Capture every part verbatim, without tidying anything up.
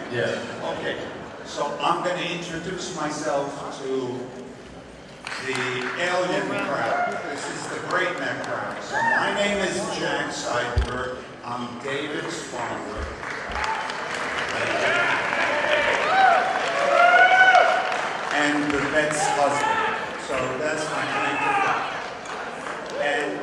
Yeah. Okay, so I'm going to introduce myself to the alien crowd. This is the Great Neck crowd. So my name is Jack Seidenberg. I'm David's father. And the vet's husband. So that's my claim to fame. And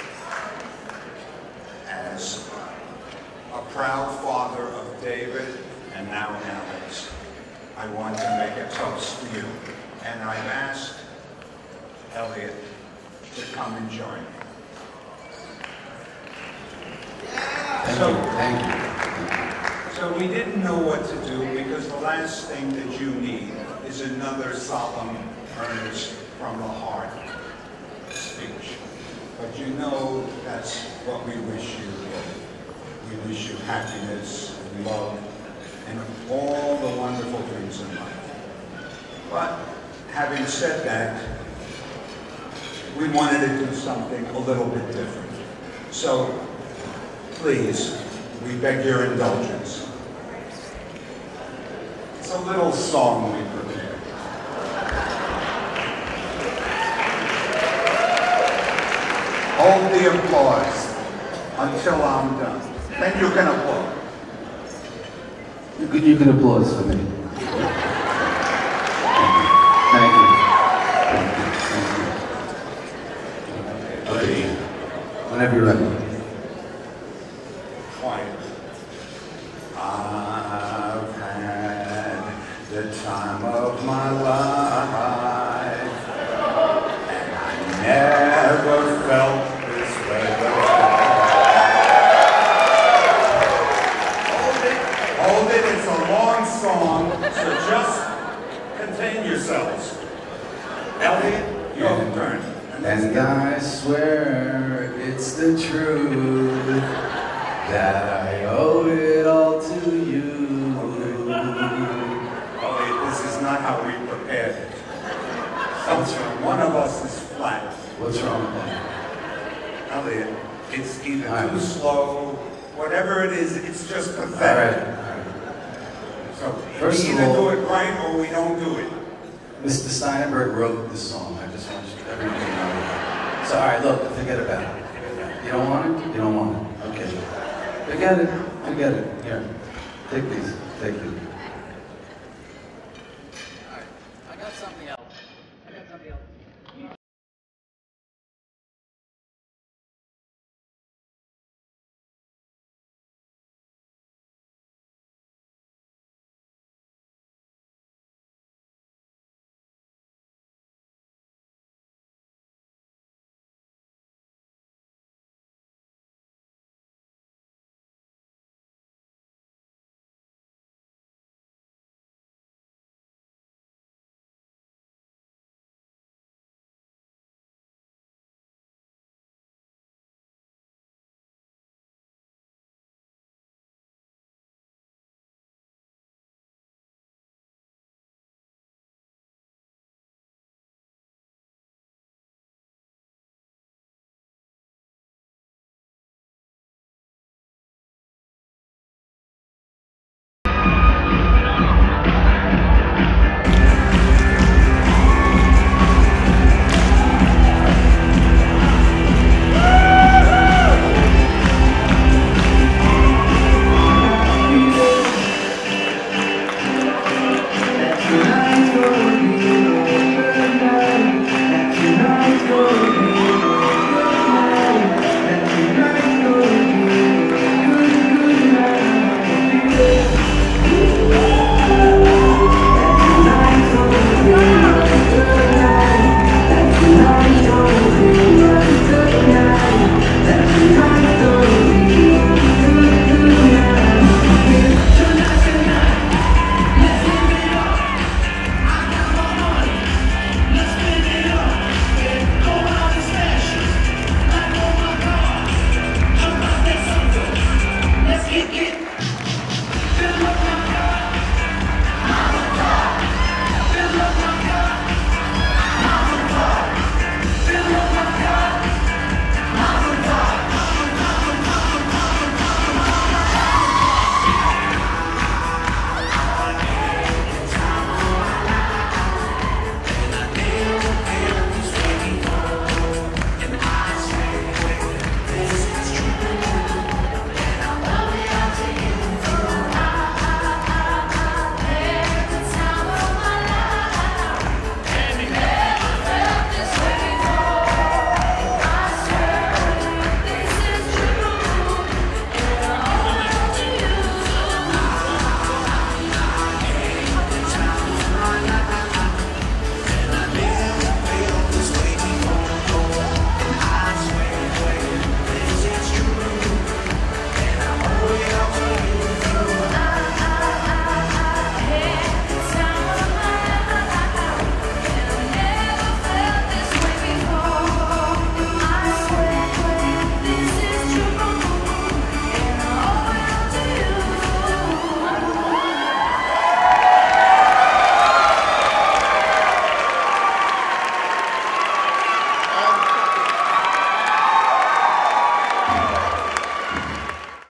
as a proud father of David and now Alex, I want to make a toast to you. And I've asked Elliot to come and join me. Thank So, you. Thank you. so we didn't know what to do because the last thing that you need is another solemn, earnest, from the heart speech. But you know that's what we wish you. We wish you happiness, love, and all the wonderful things in life. But having said that, we wanted to do something a little bit different. So please, we beg your indulgence. It's a little song we prepared. Hold the applause until I'm done. Then you can applaud. You can, you can applaud for me. Thank you. Thank you. Okay. Whenever you're ready. Quiet. I've had the time of my life, and I never felt this way before. Hold it, hold it, it's a long song, so just contain yourselves. Elliot, your turn. And I swear it's the truth that I owe it all to you. Elliot, this is not how we prepared it. Something, one of us is flat. What's wrong with that? Elliot, it's either All right. too slow, whatever it is, it's just All pathetic. right. All right. So First we of either all- do it right or we don't do it. Mister Steinberg wrote this song. I just want you, everybody to know that. So, all right, look, forget about it. You don't want it? You don't want it. Okay. Forget it. Forget it. Here. Take these. Take these.